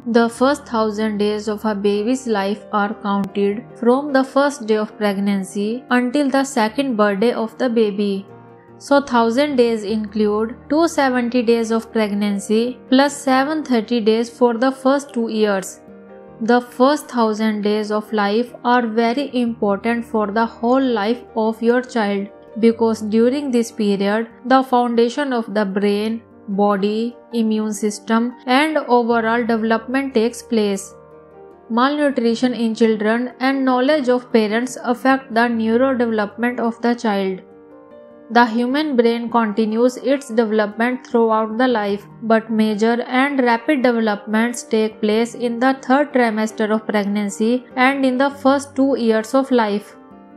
The first 1,000 days of a baby's life are counted from the first day of pregnancy until the second birthday of the baby. So 1,000 days include 270 days of pregnancy plus 730 days for the first 2 years. The first 1,000 days of life are very important for the whole life of your child because during this period, the foundation of the brain, body, immune system and overall development takes place. Malnutrition in children and knowledge of parents affect the neurodevelopment of the child. The human brain continues its development throughout the life, but major and rapid developments take place in the third trimester of pregnancy and in the first 2 years of life.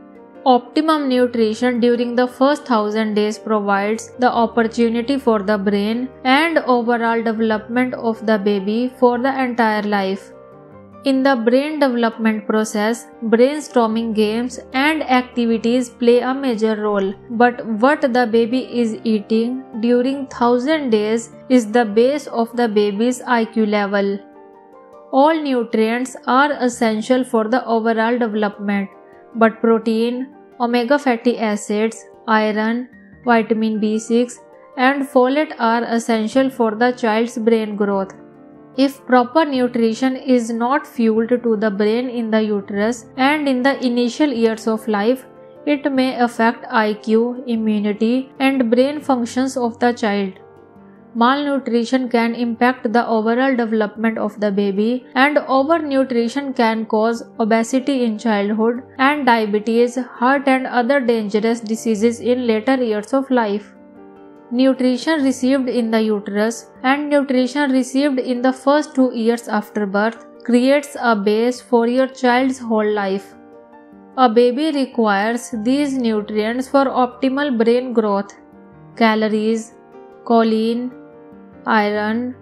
Optimum nutrition during the first 1,000 days provides the opportunity for the brain and overall development of the baby for the entire life. In the brain development process, brainstorming games and activities play a major role, but what the baby is eating during 1,000 days is the base of the baby's IQ level. All nutrients are essential for the overall development, but protein, omega fatty acids, iron, vitamin B6 and folate are essential for the child's brain growth. If proper nutrition is not fueled to the brain in the uterus and in the initial years of life, it may affect IQ, immunity and brain functions of the child. Malnutrition can impact the overall development of the baby, and overnutrition can cause obesity in childhood and diabetes, heart and other dangerous diseases in later years of life. Nutrition received in the uterus and nutrition received in the first 2 years after birth creates a base for your child's whole life. A baby requires these nutrients for optimal brain growth. Calories, choline, iron,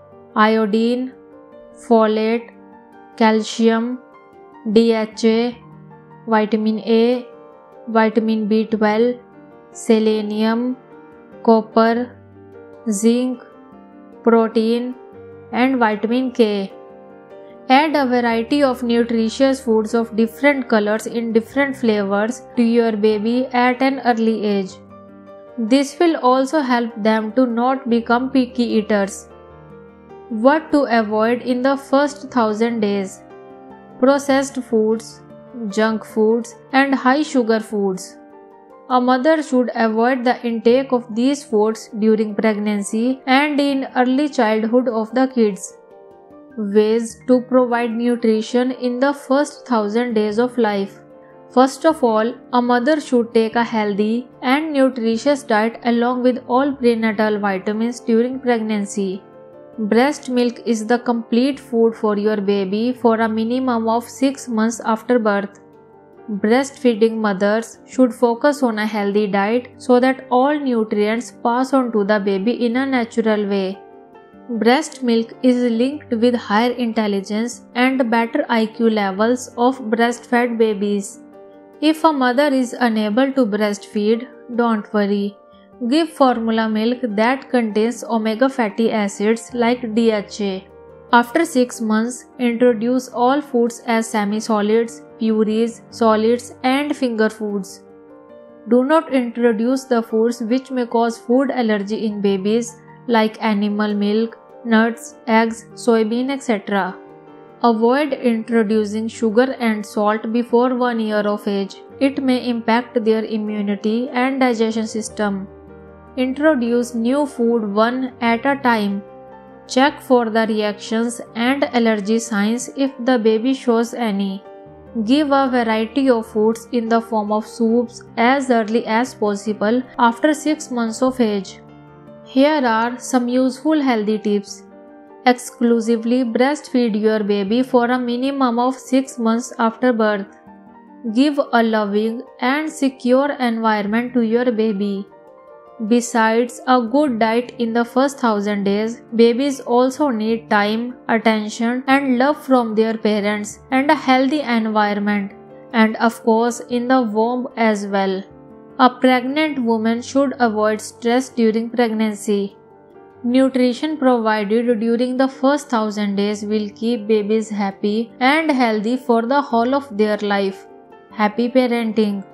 iodine, folate, calcium, DHA, vitamin A, vitamin B12, selenium, copper, zinc, protein and vitamin K. Add a variety of nutritious foods of different colors in different flavors to your baby at an early age. This will also help them to not become picky eaters. What to avoid in the first 1,000 days? Processed foods, junk foods and high sugar foods. A mother should avoid the intake of these foods during pregnancy and in early childhood of the kids. Ways to provide nutrition in the first 1,000 days of life. First of all, a mother should take a healthy and nutritious diet along with all prenatal vitamins during pregnancy. Breast milk is the complete food for your baby for a minimum of 6 months after birth. Breastfeeding mothers should focus on a healthy diet so that all nutrients pass on to the baby in a natural way. Breast milk is linked with higher intelligence and better IQ levels of breastfed babies. If a mother is unable to breastfeed, don't worry. Give formula milk that contains omega fatty acids like DHA. After 6 months, introduce all foods as semi-solids, purees, solids and finger foods. Do not introduce the foods which may cause food allergy in babies like animal milk, nuts, eggs, soybean, etc. Avoid introducing sugar and salt before 1 year of age. It may impact their immunity and digestion system. Introduce new food one at a time. Check for the reactions and allergy signs if the baby shows any. Give a variety of foods in the form of soups as early as possible after 6 months of age. Here are some useful healthy tips. Exclusively breastfeed your baby for a minimum of 6 months after birth. Give a loving and secure environment to your baby. Besides a good diet in the first 1,000 days, babies also need time, attention and love from their parents and a healthy environment, and of course in the womb as well. A pregnant woman should avoid stress during pregnancy. Nutrition provided during the first 1000 days will keep babies happy and healthy for the whole of their life. Happy parenting!